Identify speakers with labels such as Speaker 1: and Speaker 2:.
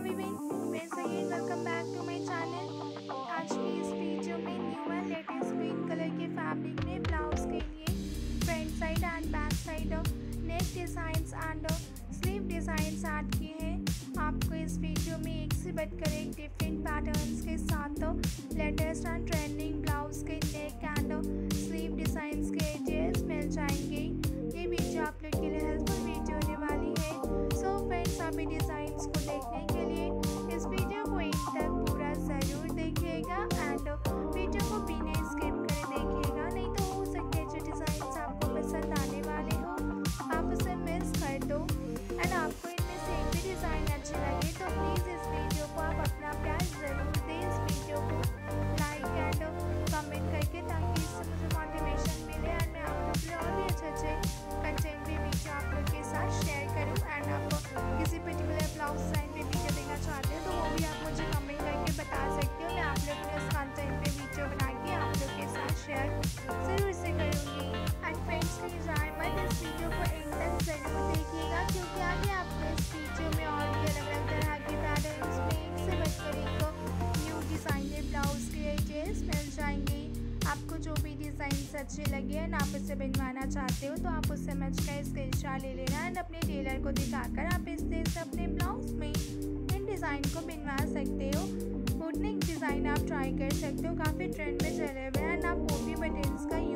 Speaker 1: Everyone, once again welcome back to my channel। आज की इस वीडियो में new and latest green colour के फैब्रिक में ब्लाउज के लिए front side and back side neck designs and sleeve designs add किए हैं। आपको इस वीडियो में एक से बढ़कर एक डिफरेंट पैटर्न्स के साथ लेटेस्ट एंड ट्रेंडिंग ब्लाउज के नेक एंड स्लीव डिज़ाइंस के एजेस मिल जाएंगे। ये वीडियो आप लोग के लिए हेल्पफुल वीडियो होने वाली है। सो फ्रेंड्स, आप डिज़ाइंस को देखने के लिए इस वीडियो को एंड तक पूरा ज़रूर देखिएगा एंड वीडियो को बिना स्किप करे देखिएगा, नहीं तो हो सकता है जो डिज़ाइंस आपको पसंद आने वाले हो आप उसे मिस कर दो। एंड आपको इनमें से एक भी डिज़ाइन अच्छी लगे तो प्लीज़ इस वीडियो को आप अपना प्यार ज़रूर दें। इस वीडियो को लाइक एंड कमेंट करके, ताकि इससे मुझे मोटिवेशन मिले एंड मैं आप लोग के लिए और भी अच्छे कंटेंट भी वीडियो आप लोग के साथ शेयर करूँ। एंड आप किसी पर्टिकुलर ब्लाउज डिज़ाइन पे वीडियो देखना चाहते हो तो वो भी आप मुझे कमेंट करके बता सकते हो। मैं आप लोग के इस कंटेंट पे वीडियो बना के आप लोग के साथ शेयर ज़रूर से करूँगी। एंड फ्रेंड्स, कहीं जाए मत, इस वीडियो को एंड तक ज़रूर देखिएगा, क्योंकि आगे आपको इस वीडियो में और भी अलग अलग तरह के पैटर्न्स में एक से बढ़कर एक न्यू डिज़ाइनर ब्लाउज के एजेस मिल जाएंगे। आपको जो भी डिज़ाइंस अच्छे लगे एंड आप उसे बनवाना चाहते हो तो आप उस समझ का स्क्रीनशॉट ले लेना एंड अपने टेलर को दिखाकर आप इस तरह से अपने ब्लाउज में इन डिज़ाइन को बनवा सकते हो। बोटनेक डिज़ाइन आप ट्राई कर सकते हो, काफ़ी ट्रेंड में चले हुए हैं एंड आप पोपी बटन्स का